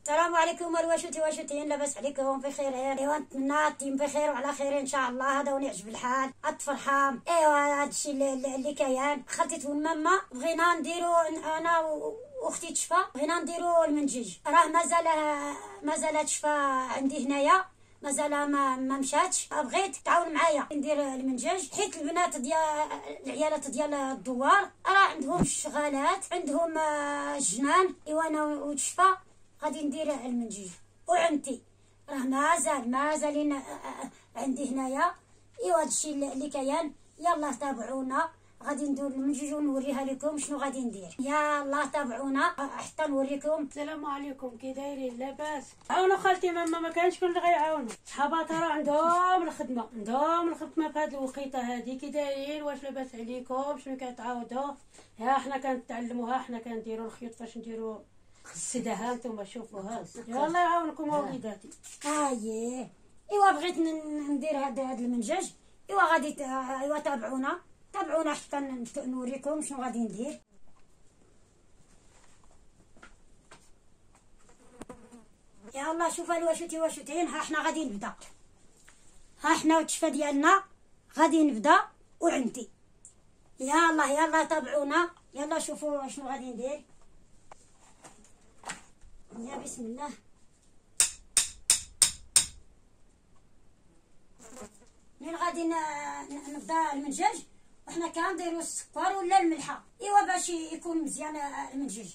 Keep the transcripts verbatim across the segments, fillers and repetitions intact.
السلام عليكم الواشوتي واشوتين، لاباس عليكم بخير؟ ايوا نتمنى تيم بخير وعلى خير ان شاء الله. هذا ونعجب الحال الفرحه. ايوا هادشي اللي, اللي كاين. خالتي وماما بغينا نديرو انا واختي تشفى، بغينا نديرو المنجج. راه مازال مازال تشفى عندي هنايا، مازال ما ما مشاتش. بغيت تعاون معايا ندير المنجج، حيت البنات ديال العيالات ديال الدوار راه عندهم الشغالات، عندهم الجنان. ايوا انا وتشفى غادي ندير المنجج. وعمتي راه مازال مازالين عندي هنايا. ايوا هادشي اللي كاين. يلا تابعونا، غادي ندير المنجج ونوريها لكم شنو غادي ندير. يلا تابعونا حتى نوريكم. السلام عليكم، كي دايرين؟ لاباس؟ عاونوا خالتي ماما، ما كانش شكون اللي غيعاونوا. صحاباتها راه عندهم الخدمه، عندهم الخدمه في هاد الوقيته هادي. كي دايرين؟ واش لاباس عليكم؟ شنو كتعاودوا؟ ها حنا كنتعلموها، حنا كنديروا الخيوط فاش نديروا السداها. نتوما شوفوها. الله يعاونكم وليداتي. اييه ايوا بغيت ندير هاد هاد المنجج. ايوا غادي ايوا تابعونا تابعونا حتى نوريكم شنو غادي ندير. يلا شوفوا الواشوتي واشوتين، ها حنا غادي نبدا. ها حنا وتشفى ديالنا غادي نبدا وعندي. يلا يلا تابعونا، يلا شوفوا شنو غادي ندير. يا بسم الله. من غادي نبدا المنجج، وحنا كنديروا السكر ولا الملحه. ايوا باش يكون مزيان المنجج.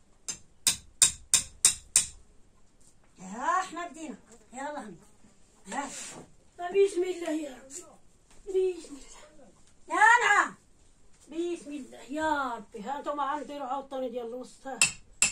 ها حنا بدينا. يلا هنا. ها بسم الله يا ربي، بسم الله. يا نعم بسم الله يا ربي. ها انتم غنديروا عاوطاني ديال الوسط. ها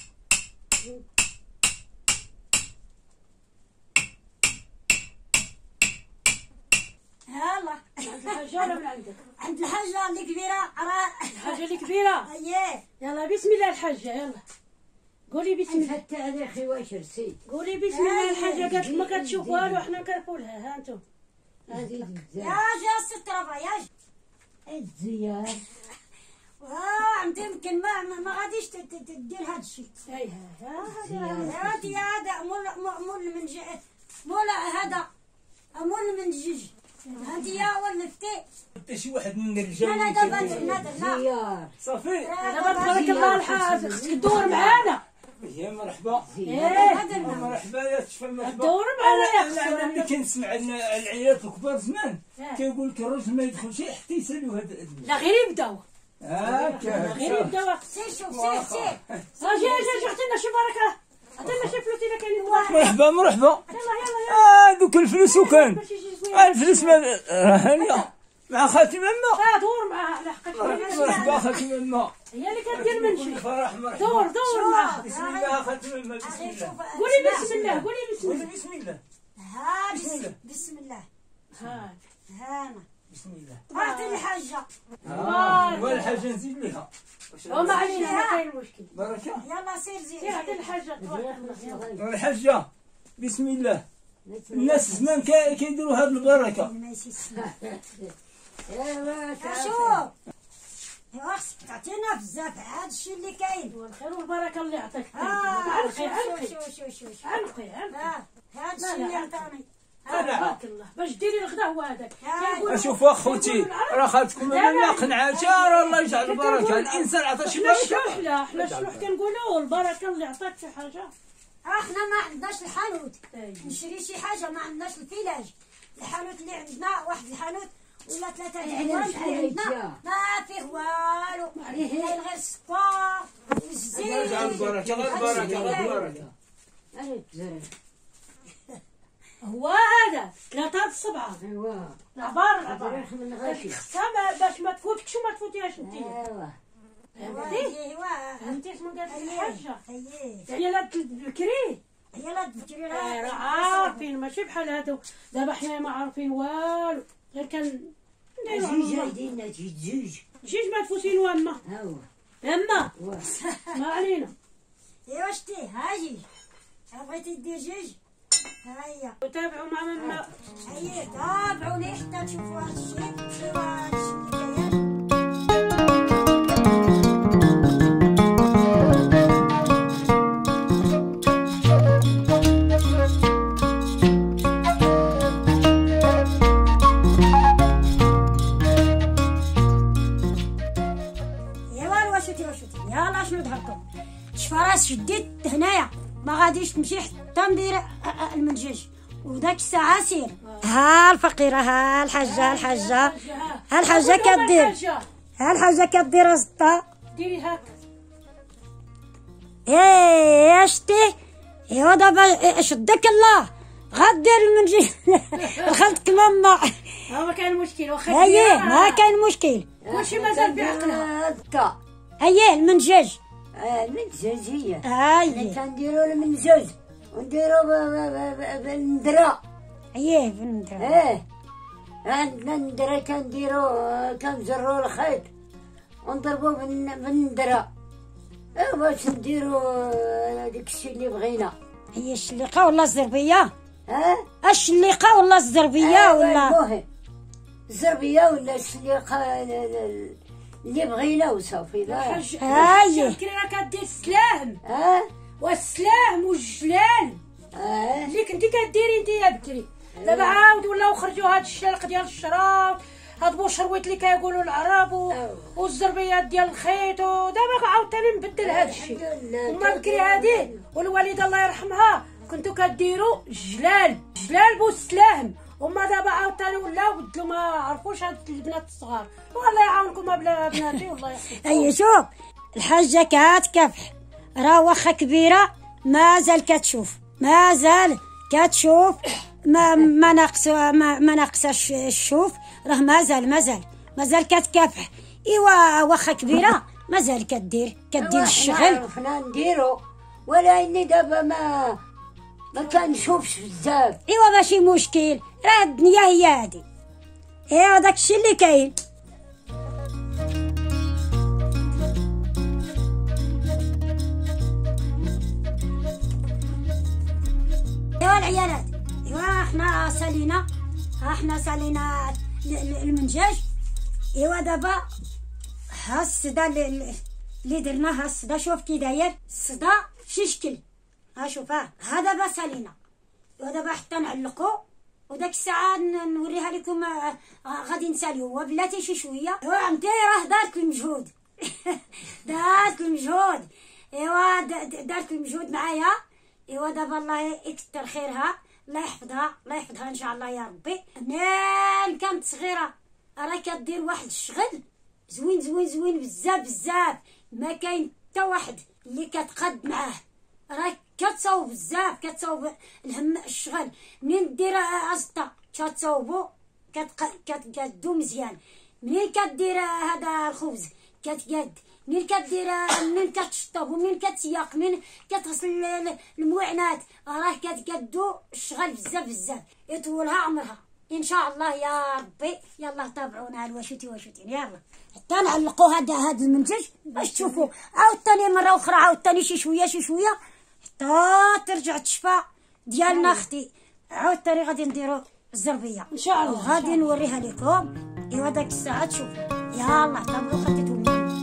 يلا. عند الحاجه ولا من عندك؟ عند الحاجه اللي كبيره. راه الحاجه اللي كبيره. اييه يلا بسم الله الحاجه. يلا قولي بسم الله. التاريخي واش رسيت؟ قولي بسم الله. الحاجه قالت ما كتشوف والو، حنا كنقول لها. ها انتم يا جا السترافا يا جا الزيار. واه عمتي يمكن ما ما غاديش تدير هاد الشيء. اي ها ها هادي هذا مول مول من مول هذا مول من الجيج. هادي يا ولفتي حتى شي واحد من الرجال. انا دابا درنا درنا زيار صافي. دابا تبارك الله الحاج خصك تدور معانا. يا مرحبا. ايه مرحبا يا تشفى. مرحبا. دور معانا يا انا ملي كنسمع العيالات الكبار زمان اه. كيقول لك الراجل ما يدخلش حتى يساليو هذا. لا غير يبداو، هاكا غير يبداو. سير شوف سير سير. اجي اجي اجي عطينا شي بركه، عطينا شي فلوس الا كاينين. مرحبا مرحبا. يلا يلا اه دوك الفلوس وكان باش يجي زوين. الفلوس ما هانيه مع خالتي ماما. اه دور معاها لحقاش مرحبا خالتي ماما. هي اللي كدير منشي. فرح مرحبا. دور دور معاها. بسم الله خالتي ماما. بسم الله. قولي بسم الله، قولي بسم قولي الله. بسم الله. ها بسم الله. بسم الله. ها هانا بسم الله. اعطي الحاجه. اه والحاجه نزيد ليها. وما علينا، ما كاين مشكل. بركه. يلا سير زيد. سير عطي الحاجه تبارك الله. الحاجه بسم الله. الناس زمان كيديروا هاد البركه. ما يسيسنا. ايوا شوف ايوا خصك تعطينا بزاف هاد الشيء اللي كاين. والخير والبركه اللي يعطيك. اه عنقي شوف عنقي شوف شوف شوف. عنقي عنقي. ها هاد الشيء اللي عطاني. تبارك الله. باش ديري الغدا هو هذاك. شوف اخوتي راه خالتكم ما قنعاتها، راه الله يجعل البركه. الانسان عطى شي حنا بركه. الشوح لا، حنا الشوح كنقولوا البركه اللي عطاك شي حاجه. احنا ما عندناش الحانوت أي. نشري شي حاجه، ما عندناش الفيلاج. الحانوت اللي عندنا واحد الحانوت ولا ثلاثه يعني الحانوت شحال اللي عندنا هيك؟ ما فيه والو، غير غير السكر والزيت. الله يجعل البركه. غير البركه غير البركه. انا تزرع. هو هذا ثلاثه الصبعه. ايوا العبار العبار تاريخ من غاشي. خصها باش ما تفوتكش وما تفوتيهاش انت. ايوا فهمتي؟ ايوا فهمتي شنو قالت لك الحاجه؟ اييه عيالات البكري يلا تفكري راه راه عارفين، ماشي بحال هادو دابا حنا ما عارفين والو، غير كان نديرو اجي على الله. جايدين تجي جوج. جيج ما تفوتين واما ايوا اما وا ما علينا. ايوا شتي هاجي بغيتي دير جيج ها هي. وتابعوا مع ماما. هيا تابعوني حتى تشوفوا هاد الشيء. ايوا هاد الشيء اللي كاين. ندهركم شفراس شديت هنايا ما غاديش تمشي حتى ندير المنجج وداك الساعه سير. ها الفقيره، ها الحاجه، ها الحاجه، ها الحاجه كدير، ها الحاجه كدير زطه ديري هاك. ايه شتي ايوا دابا شدك الله غدير المنجج دخلتك ماما. ها ما كاين مشكل واخا اييه ما كاين مشكل كلشي مازال بعقلها. هكا اييه المنجج المنجج هي اييه كنديرو المنجج ونديرو بالندرة. اييه بندرة. ايه عندنا الندرة كنديرو كنجرو الخيط ونضربو بالندرة ايه باش نديرو داك الشي اللي بغينا. هي الشليقه ولا الزربيه؟ ها الشليقه ولا الزربيه آه ولا المهم الزربية ولا الشليقة اللي بغينا وصافي. لا الحاج أيه. كي راه كدير السلام ها والسلام والجلال اه اللي كنتي كديري انت يا بكري. دابا عاود ولاو خرجوا هاد الشلق ديال الشراب، هاد بوشرويت اللي كيقولوا العرب و... والزربيات ديال الخيط، ودابا عاوتاني نبدل هاد الشيء. وما بكري هادي والوالده الله يرحمها كنتو كديروا جلال جلال بوسلام، وما دابا عاوتاني ولاو بدلوا ما عرفوش هاد البنات الصغار. والله يعاونكم بلا بناتي والله يحفظكم. اي شوف الحاجه كاتكافح راه واخا كبيره مازال كتشوف، مازال كتشوف ما ما ناقص ما, ما ناقصاش الشوف، راه مازال مازال مازال كتكافح. ايوا واخا كبيره مازال كدير كدير الشغل. عرفنا نديرو ولا اني دابا ما ما كنشوفش بزاف. ايوا ماشي مشكل، راه الدنيا هي هادي. ايوا داكشي اللي كاين. ايوا العيالات، ايوا حنا سالينا، ها حنا سالينا المنجاج. ايوا دابا ها الصدا اللي اللي درنا، ها الصدا شوف كي داير الصدا شي شكل، ها شوف ها ها دابا سالينا. ودابا حتى نعلقو وداك الساعه نوريها لكم. آه غادي نساليو وبلاتي شي شويه. ايوا عمتي راه دارت المجهود دارت المجهود. ايوا دارت المجهود معايا. ايوا دابا الله يكثر خيرها، الله يحفظها، الله يحفظها ان شاء الله يا ربي. منين كانت صغيره راه كدير واحد الشغل زوين زوين زوين بزاف بزاف، ما كاين حتى واحد اللي كتقاد معاه. راه كتصاوب بزاف، كتصاوب الهم الشغل. منين دير ازطه كتصاوبو كتقادو مزيان. منين كدير هذا الخبز كتقاد، منين كدير منين كتشطب ومنين كتسياق، منين كتغسل الموعنات، راه كتقادو الشغل بزاف بزاف. يطولها عمرها ان شاء الله يا ربي. يلا تابعونا الواشوتي واشوتين يلا حتى نعلقوا هذا هذا المنتج باش تشوفوا عاوتاني مره اخرى، عاوتاني شي شويه شي شويه حتى ترجع تشفى ديالنا اختي. عاوتاني غادي نديروا الزربيه ان شاء الله، غادي نوريها لكم. ايوا داك الساعه تشوفوا. يلا تابعوا خديتهم.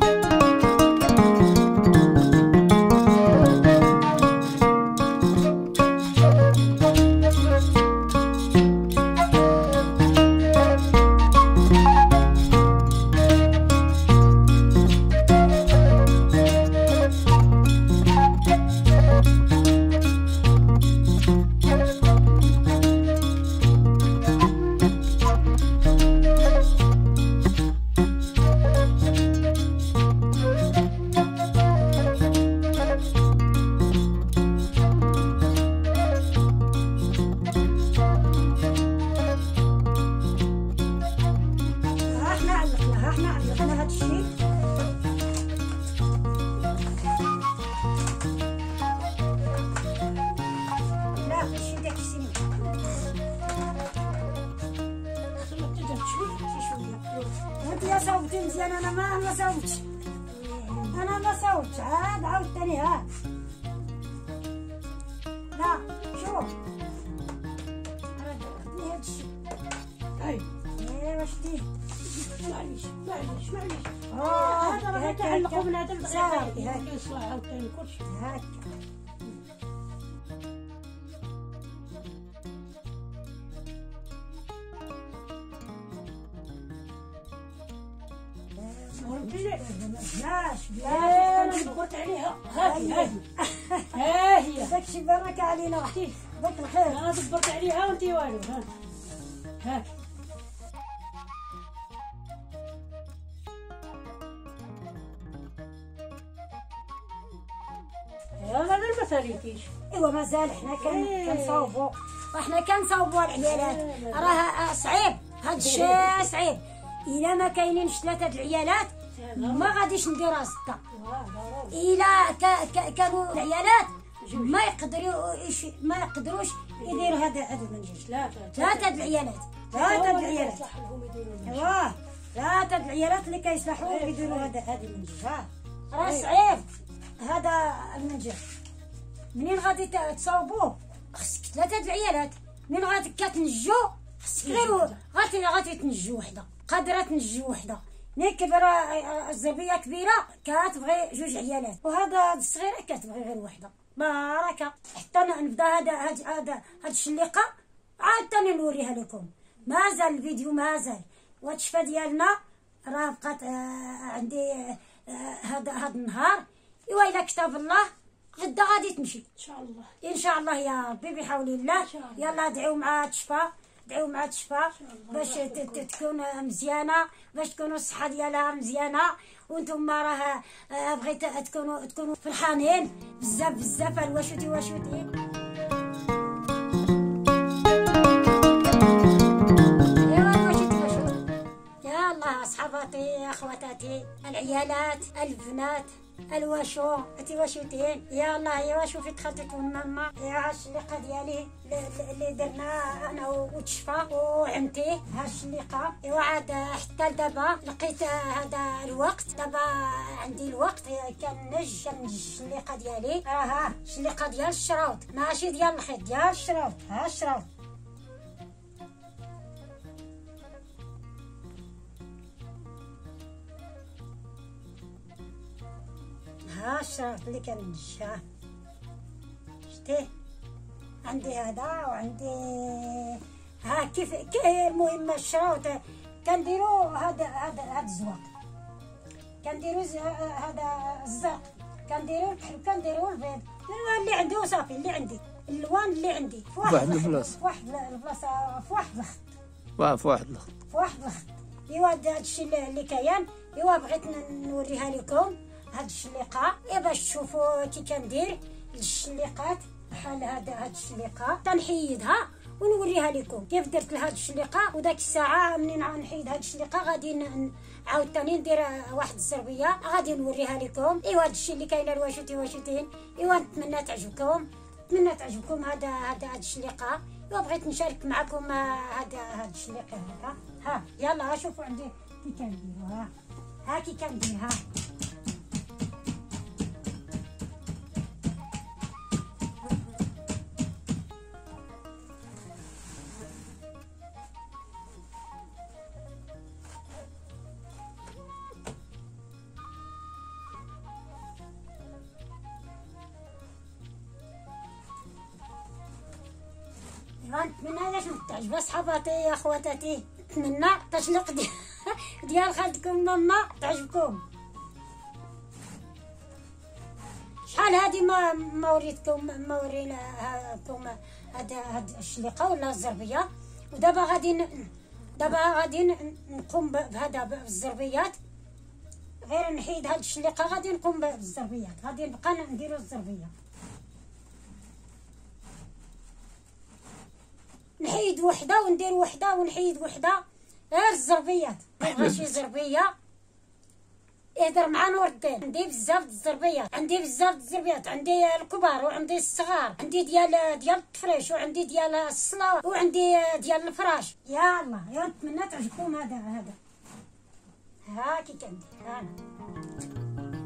يا صوتي مزيان. انا ما ما صوتش، انا ما صوتش. عاد عاوتاني ها لا شوف انا درتني هاد الشيء. اي ايوا شتي معليش معليش معليش. اه هذا راه كيعلقوا بنادم صافي هاك يصلح عاوتاني كلشي هاك. بلاش بلاش بلاش دبرت عليها. هاهي هاهي ها هي داكشي بركة علينا داك الخير. انا دبرت عليها وانتي والو. ها هاك يلا لبس عليكيش. ايوا مازال حنا كن إيه. كنصاوبوا وحنا كنصاوبوا العيالات. إيه. راه صعيب هاد الشيء صعيب. الا ما كاينينش ثلاثه د العيالات ما غاديش نديرها سته. الا كا- كا- كانوا العيالات ما يقدروا يش- ما يقدروش يديروا هذا هذا المنجم. ثلاثة ثلاثه د العيالات ثلاثه د العيالات صح لهم يديروا المنجم. ايوا ثلاثه د العيالات اللي كيصلحوا يديروا هذا هذا المنجم. ها راه صعيب هذا المنجم. منين غادي ت- تصاوبوه خصك ثلاثه د العيالات. منين غادي كتنجو خصك غير غادي غادي تنجو وحده قادره تنجو وحده. ملي كبر الزربيه كبيره كتبغي جوج عيالات وهذا الصغيره كتبغي غير وحده. بركه حتى نبدا هذا هذا هذا هاد الشليقه عاد ثاني نوريها لكم. مازال الفيديو مازال وهاد الشفا ديالنا راه بقات آه، عندي آه، آه، هذا هذا النهار. ايوا الا كتب الله غدا غادي تمشي ان شاء الله. ان شاء الله يا ربي بحول الله. إن شاء الله. يلا دعيو مع تشفى دعيو مع تشفى باش ت- ت- تكون مزيانه باش تكونوا الصحه ديالها مزيانه. وانتم راه آه، بغيت تكونوا تكونوا فرحانين بزاف بزاف. الواشوتي واشوتي ايوا الواشوتي واشوتي. يا الله اصحاباتي اخواتاتي العيالات البنات الواشو انتي واشوتين. يا الله يا واشو في دخلتك ماما يا الشليقه ديالي اللي- اللي درنا انا وتشفى وعمتي ها الشليقه. ايوا عاد حتى لدابا لقيت هذا الوقت. دابا عندي الوقت كنج كنج الشليقه ديالي. راه ها الشليقه ديال الشراوط ماشي ديال الخيط ديال الشراوط. ها الشراوط ها الشراوط اللي كنجها شتي. عندي هذا وعندي ها كيف كيف المهم الشراوط كنديرو هذا هذا هذا الزواق كنديرو ز- هذا الزرق كنديرو الكحل كنديرو البيض اللي عندي وصافي. اللي عندي الالوان اللي عندي في واحد الخط- البلاصة. في واحد البلاصه في واحد الخط واه في واحد الخط. في واحد الخط. ايوا هذا الشيء اللي- اللي كاين. ايوا بغيت ن- نوريها لكم هاد الشليقه إيه باش تشوفوا كي كندير الشليقات بحال هذا هاد الشليقه تنحيدها ونوريها لكم كيف درت لهاد الشليقه. وداك الساعه منين نحيد هاد الشليقه غادي ن- عاود تاني ندير واحد الزربيه غادي نوريها لكم. ايوا هاد الشيء اللي كاين الواشوتي واشوتين. ايوا نتمنى تعجبكم نتمنى تعجبكم هذا هذا هاد الشليقه. ايوا بغيت نشارك معكم هذا هاد الشليقه هذا. ها يلا شوفوا عندي كي كنديروا. ها ها كي كندير. ها نتمنى علاش تعجب صحاباتي يا خواتاتي. نتمنى تشلق ديال ديال خالتكم ماما تعجبكم. شحال هادي ما ما وريتكم ما وريناكم هذا هاد الشليقه ولا الزربيه. ودابا غادي ن- دابا غادي ن- نقوم ب- بهذا بالزربيات. غير نحيد هاد الشليقه غادي نقوم بالزربيات. غادي نبقى نديرو الزربيه. نحيد وحده وندير وحده ونحيد وحده. غير الزربيات بغا شي زربيه يهدر مع نور الدين. عندي بزاف د الزربيات عندي بزاف د الزربيات. عندي الكبار وعندي الصغار. عندي ديال ديال التفريش وعندي ديال الصلا وعندي ديال الفراش. يا الله يا نتمنى تعجبكم هذا هذا. ها كي كندير. ها أنا.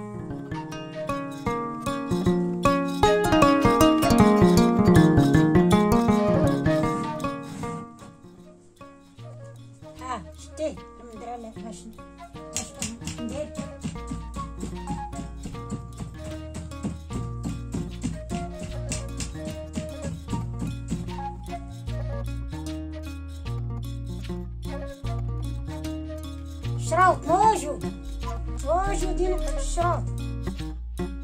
ها شتي ندير لك باش باش ندير. الشراوط موجود موجودين الشراوط.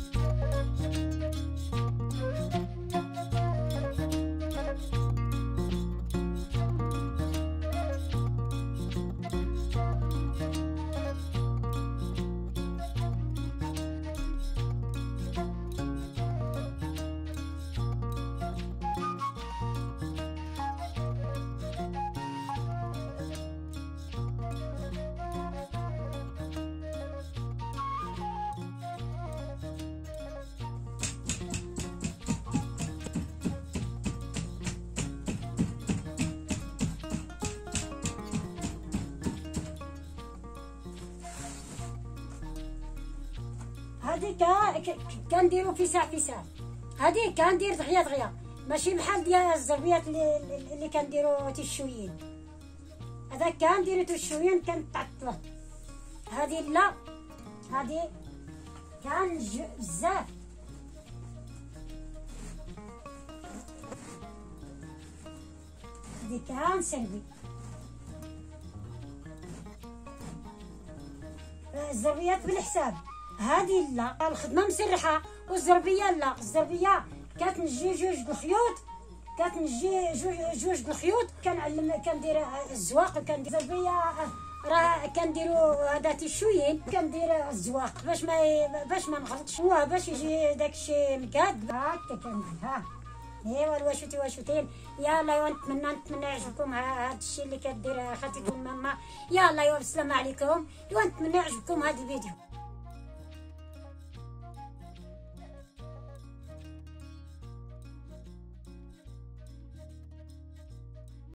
هذيك كنديرو في ساع في ساع، هذيك كندير دغيا دغيا، ماشي بحال ديال الزربيات اللي, اللي كنديرو تيشويين. هذاك كنديرو تيشويين كنتعطله، هذه لا، هذه كان بزاف. هذه كان سلبي. الزربيات بالحساب، هذه لا، الخدمه مسرحه، والزربيه لا، الزربيه كتنجي جوج د الخيوط، كتنجي جوج جوج د الخيوط، كنعلم كندير الزواق، وكندير الزربيه راه كنديرو هذا تيشويين، كندير الزواق باش ما باش ما نغلطش، هو باش يجي داكشي مكاد هكا كندير. ها ايوا الواشوتي واشوتين، يلا ايوا نتمنى نتمنى يعجبكم هذا الشيء اللي كدير خالتكم ماما. يلا ايوا بالسلامه عليكم، ايوا نتمنى يعجبكم هذا الفيديو.